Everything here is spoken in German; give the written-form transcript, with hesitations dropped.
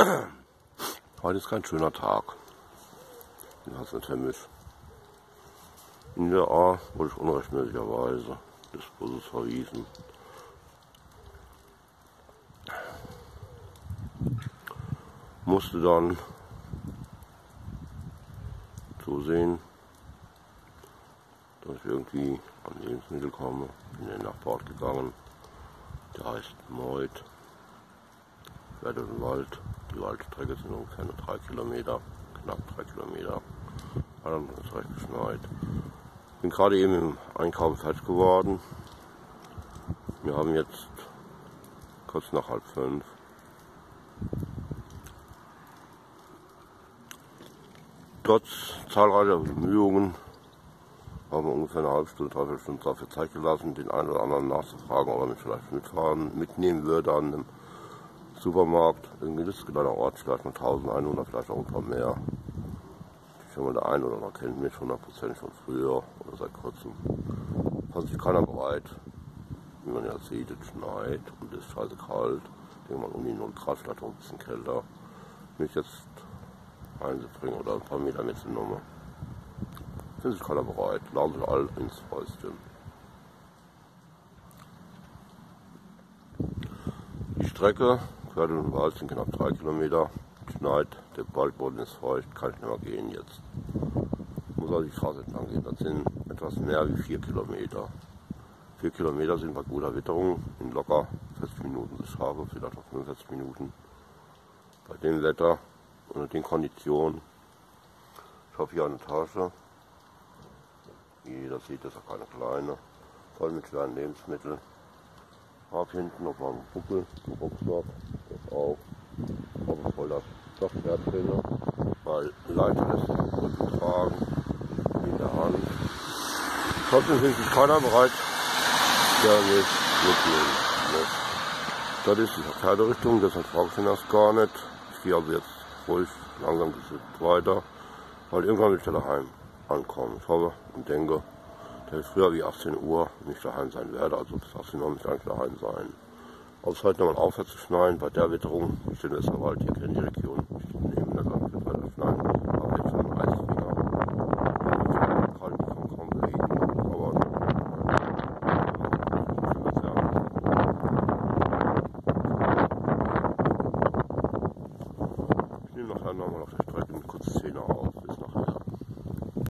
Heute ist kein schöner Tag. Den hast du nicht vermisst. In der A wurde ich unrechtmäßigerweise des Busses verwiesen. Musste dann zusehen, dass ich irgendwie an Lebensmittel komme. Bin in den Nachbarort gegangen. Der heißt Moit. Werde im Wald. Die Waldstrecke sind ungefähr nur 3 Kilometer, knapp 3 Kilometer. Hat dann ist recht geschneit. Bin gerade eben im Einkaufen fertig geworden. Wir haben jetzt kurz nach 4:30. Trotz zahlreicher Bemühungen haben wir ungefähr eine halbe Stunde, dreiviertel Stunde dafür Zeit gelassen, den einen oder anderen nachzufragen, ob er mich vielleicht mitnehmen würde an dem Supermarkt. Irgendwie ist es ein kleiner Ort, vielleicht mal 1100, vielleicht auch ein paar mehr. Ich denke mal, der eine oder andere kennt mich 100% von früher oder seit kurzem. Fand sich keiner bereit. Wie man ja sieht, es schneit und es ist scheiße kalt. Ich denke mal um die 0 Grad, vielleicht auch ein bisschen kälter. Mich jetzt einzubringen oder ein paar Meter mitzunehmen. Sind sich keiner bereit. Laden sich alle ins Häuschen. Die Strecke quer durch den Wald sind knapp 3 Kilometer. Schneit, der Waldboden ist feucht, kann ich nicht mehr gehen jetzt. Muss also die Straße entlang gehen. Das sind etwas mehr wie 4 Kilometer. 4 Kilometer sind bei guter Witterung in locker 40 Minuten zu schaffen, vielleicht auch 45 Minuten. Bei dem Wetter unter den Konditionen. Ich habe hier eine Tasche. Wie jeder sieht, das ist auch keine kleine. Voll mit schweren Lebensmitteln. Habe hinten auf meinem Buckel einen Rucksack, das auch. Aber voller Stoffwert drin, weil leichter lässt sich den Rücken tragen, wie in der Hand. Trotzdem sind sich keiner bereit, der mich mitnehmen muss. Das ist die verkehrte Richtung, deshalb frage ich ihn das gar nicht. Ich gehe also jetzt ruhig langsam weiter, weil irgendwann will ich da daheim ankommen. Ich hoffe und denke, dass ich früher wie 18 Uhr nicht daheim sein werde, also bis 18 Uhr muss ich eigentlich daheim sein. Ob es heute nochmal aufhört zu schneien, bei der Witterung, ich stehe in Westerwald, hier kenne ich die Region, ich nehme